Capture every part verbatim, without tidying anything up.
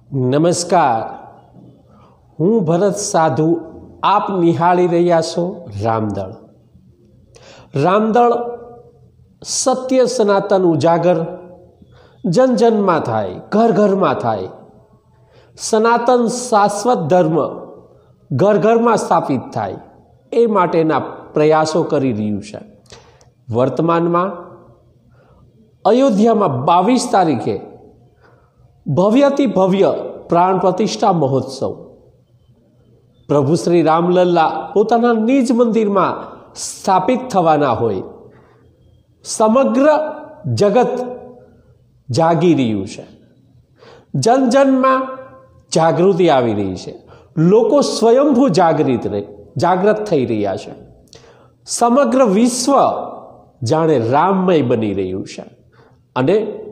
નમસ્કાર, હું ભરત સાધુ. આપ નિહાળી રહ્યા છો રામદળ. રામદળ સત્ય સનાતન ઉજાગર જન જનમાં થાય, ઘર ઘરમાં થાય. સનાતન શાશ્વત ધર્મ ઘર ઘરમાં સ્થાપિત થાય એ માટેના પ્રયાસો કરી રહ્યું છે. વર્તમાનમાં અયોધ્યામાં બાવીસ તારીખે ભવ્યથી ભવ્ય પ્રાણ પ્રતિષ્ઠા મહોત્સવ પ્રભુ શ્રી રામલલ્લા પોતાના નિજ મંદિરમાં સ્થાપિત થવાના હોય. સમગ્ર જગત જાગી રહ્યું છે. જન જનમાં જાગૃતિ આવી રહી છે. લોકો સ્વયંભૂ જાગૃત જાગૃત થઈ રહ્યા છે. સમગ્ર વિશ્વ જાણે રામમય બની રહ્યું છે અને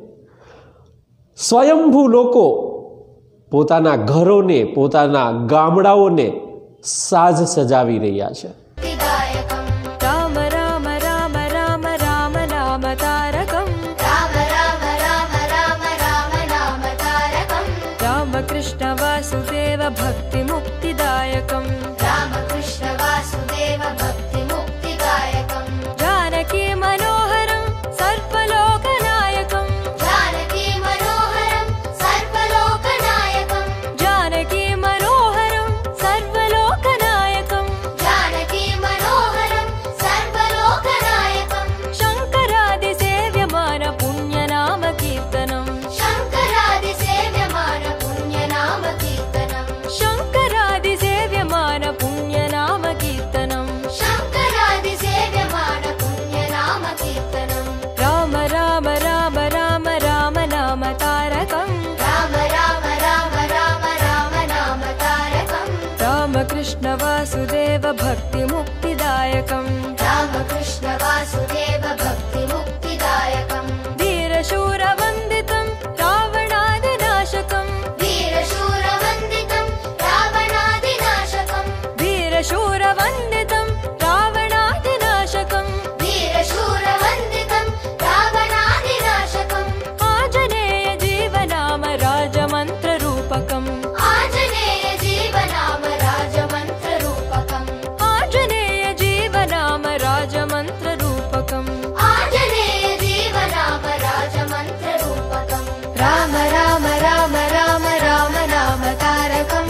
સ્વયંભૂ લોકો પોતાના ઘરોને, પોતાના ગામડાઓને સાજ સજાવી રહ્યા છે. રામ રામ રામ રામ રામ નામ તારકમ, રામ રામ રામ રામ રામ નામ તારકમ, રામ કૃષ્ણ વાસુદેવ ભક્તિ મુક્તિદાયકમ, રામ કૃષ્ણ વાસુદેવ ભક્તિ મુક્તિદાયકમ, જાનકી મનોહરમ સર્વલોકનાયકમ, જાનકી મનોહરમ સર્વલોકનાયકમ, જાનકી મનોહરમ સર્વલોકનાયકમ, જાનકી મનોહરમ સર્વલોકનાયકમ, શંકરાદિ સેવ્યમાન પુણ્ય નામ કીર્તનમ, શંકરાદિ સેવ્યમાન પુણ્ય નામ કીર્તનમ, શંકરાદિ સેવ્યમાન પુણ્ય નામ કીર્તનમ, શંકરાદિ સેવ્યમાન પુણ્ય નામ કીર્તનમ, રામ રામ રામ રામ રામ નામ તારકમ, રામ રામ રામ રામ રામ નામ તારકમ, રામ કૃષ્ણ વાસુદેવ ભક્તિ મુક્તિદાયકમ, રામ કૃષ્ણ વાસુદેવ ભક્તિ મુક્તિદાયકમ, વીર શૂર વંદિતમ રાવણાદિનાશકમ, વીર શૂર વંદિતમ રાવણાદિનાશકમ, વીર શૂર વંદિતમ રાવણાદિનાશકમ, વીર શૂર વંદિતમ રાવણાદિનાશકમ, આંજનેય જીવનામ રાજમંત્ર રૂપકમ, આંજનેય જીવનામ રાજમંત્ર રૂપકમ, આંજનેય જીવનામ રાજમંત્ર રૂપકમ, આંજનેય જીવનામ રાજમંત્ર રૂપકમ, રામ રામ રામ રામ રામ નામ તારકમ.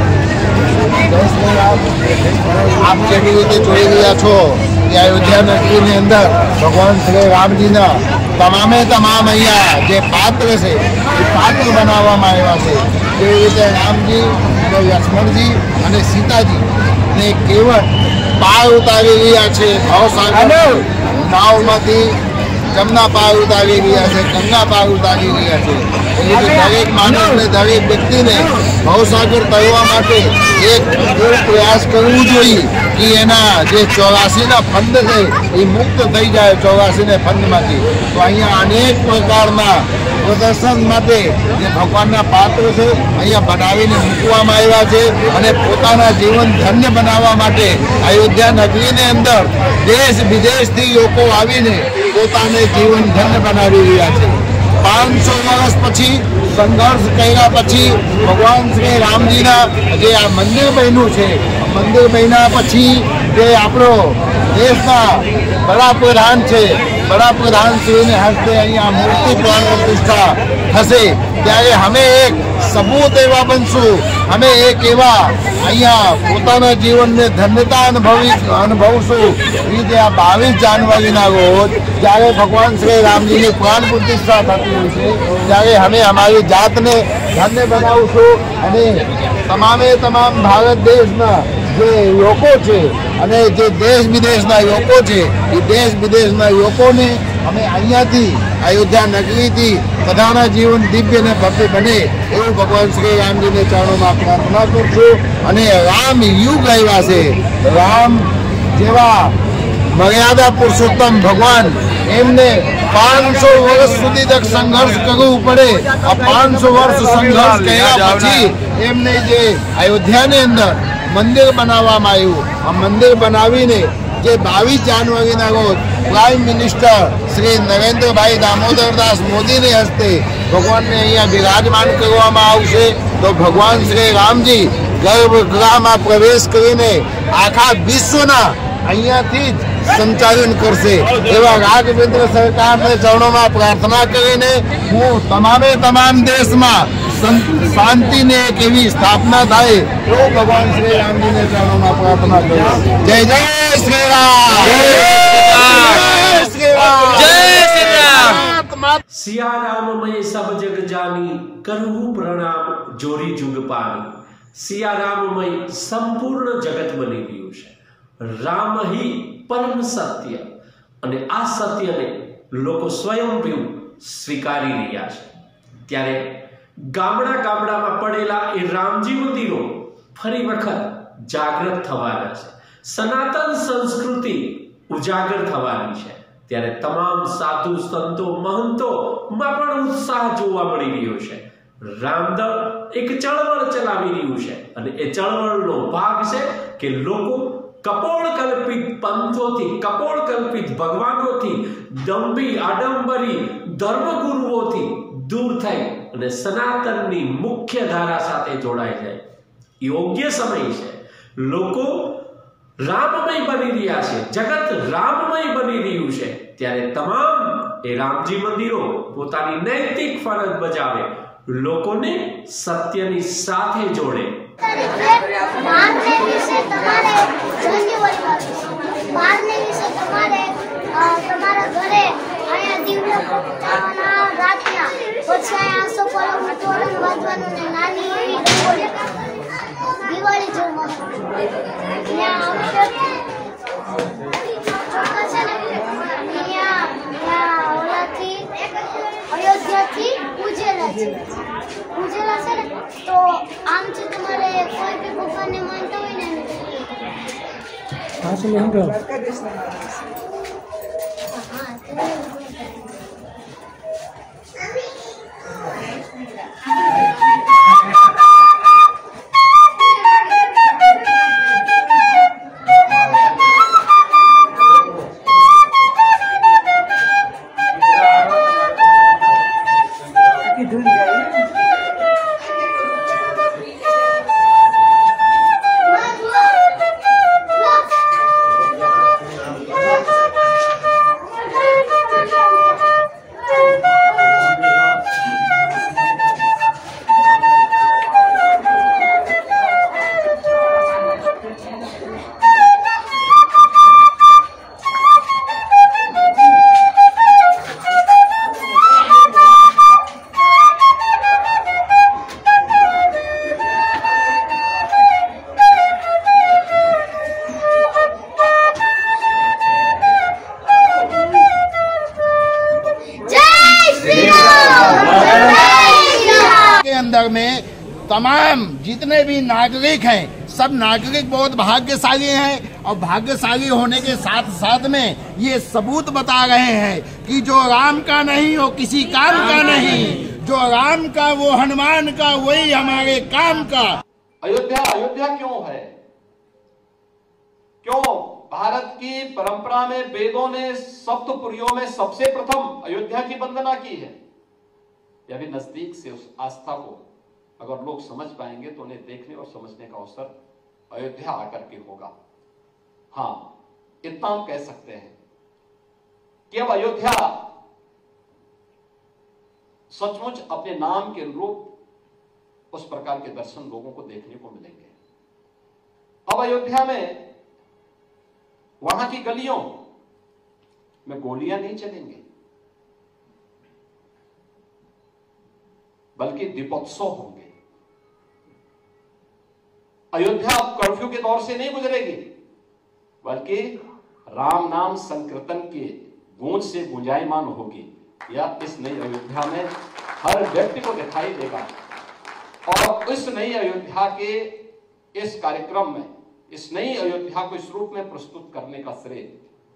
आप જેવી રીતે જોઈ રહ્યા છો કે અયોધ્યા નગરીની અંદર ભગવાન શ્રી રામજીના તમામે તમામ અહીંયા જે પાત્ર છે એ પાત્ર બનાવવામાં આવ્યા છે. જેવી રીતે રામજી, લક્ષ્મણજી અને સીતાજી ને કેવળ પાર ઉતારી રહ્યા છે. ભવસાગર નાવમાંથી જમના પાર ઉતારી રહ્યા છે, ગંગા પાર ઉતારી રહ્યા છે. એ રીતે દરેક માનવને, દરેક વ્યક્તિને ભવસાગર તરવા માટે એક પ્રયાસ કરવું જોઈએ કે એના જે ચોરાસીના ફંદ છે એ મુક્ત થઈ જાય ચોરાસીને ફંદમાંથી. તો અહીંયા અનેક પ્રકારના પ્રદર્શન માટે જે ભગવાનના પાત્ર છે અહીંયા બનાવીને મૂકવામાં આવ્યા છે અને પોતાના જીવન ધન્ય બનાવવા માટે અયોધ્યા નગરીની અંદર દેશ વિદેશથી લોકો આવીને પોતાને જીવન ધન્ય બનાવી રહ્યા છે. પાંચસો વર્ષ પછી સંઘર્ષ કર્યા પછી ભગવાન શ્રી રામજીના જે આ મંદિર બન્યું છે, મંદિર બન્યા પછી જે આપણો દેશના વડાપ્રધાન છે, વડાપ્રધાન શ્રીને હસ્તે અહીંયા મૂર્તિ પ્રાણ પ્રતિષ્ઠા થશે ત્યારે અમે એક સબૂત એવા બનશું, અમે એક એવા અહીંયા પોતાના જીવનને ધન્યતા અનુભવી અનુભવશું. રીતે આ બાવીસ જાન્યુઆરીના રોજ જ્યારે ભગવાન શ્રી રામજીની પ્રાણ પ્રતિષ્ઠા થતી હોય છે ત્યારે અમે અમારી જાતને ધન્ય બનાવશું અને તમામે તમામ ભારત દેશના જે લોકો છે અને જે દેશ વિદેશના લોકો છે એ દેશ વિદેશના લોકોને અમે અહીંયાથી અયોધ્યા નગરીથી બધાના જીવન દિવ્ય અને ભવ્ય બને એવું ભગવાન શ્રી રામજીને ચરણોમાં પ્રાર્થના કરશું. અને રામ યુગ આવ્યા છે, રામ જેવા મર્યાદા પુરુષોત્તમ ભગવાન એમને પાંચસો વર્ષ સુધી તક સંઘર્ષ કરવું પડે. આ પાંચસો વર્ષ સંઘર્ષ કર્યા પછી એમને જે અયોધ્યાની અંદર મંદિર બનાવવામાં આવ્યું, આ મંદિર બનાવીને જે બાવીસ જાન્યુઆરીના રોજ પ્રાઇમ મિનિસ્ટર શ્રી નરેન્દ્રભાઈ દામોદરદાસ મોદીને હસ્તે ભગવાનને અહીંયા બિરાજમાન કરવામાં આવશે તો ભગવાન શ્રી રામજી ગર્ભગૃહમાં પ્રવેશ કરીને આખા વિશ્વના અહીંયાથી જ સંચાલન કરશે એવા રાઘવેન્દ્ર સરકારને ચરણોમાં પ્રાર્થના કરીને હું તમામે તમામ દેશમાં શાંતિને એક એવી સ્થાપના થાય એવું ભગવાન શ્રી રામજીને ચરણોમાં प्रार्थना करूं। जय जय श्री राम, जय श्री राम, जय श्री राम। सिया राम मैं सब जग जानी करहु प्रणाम जोड़ी जुग पानी। सिया राम मैं संपूर्ण जगत बनी गયું છે। राम ही परम सत्य અને આ સત્યને લોકો સ્વયંભૂ સ્વીકારી રહ્યા છે। ત્યારે ગામડા ગામડામાં પડેલા એ રામજી મંદિરો ફરી વખત જાગૃત થવાના છે। સનાતન સંસ્કૃતિ ઉજાગર થવાની છે। ત્યારે તમામ સાધુ સંતો મહંતોમાં પણ ઉત્સાહ જોવા મળી રહ્યો છે। રામદળ એક ચળવળ ચલાવી રહ્યું છે અને એ ચળવળનો ભાગ છે કે લોકો કપોળ કલ્પિત પંથોથી કપોળ કલ્પિત ભગવાનોથી દંભી આડંબરી ધર્મગુરુઓથી दूर થઈ અને સનાતનની મુખ્ય ધારા સાથે જોડાઈ જાય। યોગ્ય સમય છે। લોકો રામમય બની રહ્યા છે, જગત રામમય બની રહ્યું છે। ત્યારે તમામ એ રામજી મંદિરો પોતાની નૈતિક ફરજ બજાવે, લોકોને સત્યની સાથે જોડે। તમારા ઘરે અહીંયા દીવડા પ્રગટાવવાના રાતના પછી અહીંયા સોપારો તોરણ બાંધવાનું ને નાની એવી દિવાળી દિવાળી જેવું ત્યાં આવશે ચોક્કસ છે ને અહીંયા ત્યાં ઓલાથી અયોધ્યાથી પૂજેલા છે પૂજેલા છે ને તો આમ છે તમારે કોઈ બી ભગવાનને માનતા હોય ને अंदर में तमाम जितने भी नागरिक हैं सब नागरिक बहुत भाग्यशाली हैं और भाग्यशाली होने के साथ साथ में ये सबूत बता रहे हैं कि जो राम का नहीं वो किसी काम का नहीं, जो राम का वो हनुमान का वही हमारे काम का। अयोध्या अयोध्या क्यों है? क्यों भारत की परंपरा में वेदों ने सप्तपुरियों में सबसे प्रथम अयोध्या की वंदना की है। यह भी नजदीक से उस आस्था को अगर लोग समझ पाएंगे तो उन्हें देखने और समझने का अवसर अयोध्या आकर के होगा। हाँ, इतना हम कह सकते हैं कि अब अयोध्या सचमुच अपने नाम के अनुरूप उस प्रकार के दर्शन लोगों को देखने को मिलेंगे। अब अयोध्या में वहां की गलियों में गोलियां नहीं चलेंगे, बल्कि दीपोत्सव होंगे। अयोध्या अब कर्फ्यू के दौर से नहीं गुजरेगी, बल्कि राम नाम संकीर्तन के गूंज से गुंजायमान होगी। यह इस नई अयोध्या में हर व्यक्ति को दिखाई देगा। और इस नई अयोध्या के इस कार्यक्रम में, इस नई अयोध्या को इस रूप में प्रस्तुत करने का श्रेय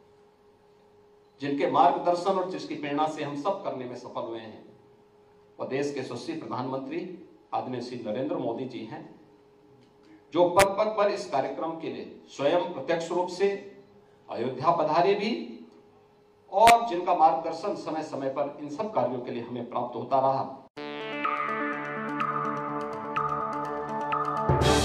जिनके मार्गदर्शन और जिसकी प्रेरणा से हम सब करने में सफल हुए हैं, वह देश के यशस्वी प्रधानमंत्री आदरणीय श्री नरेंद्र मोदी जी हैं, जो पग पग पर इस कार्यक्रम के लिए स्वयं प्रत्यक्ष रूप से अयोध्या पधारे भी और जिनका मार्गदर्शन समय समय पर इन सब कार्यों के लिए हमें प्राप्त होता रहा।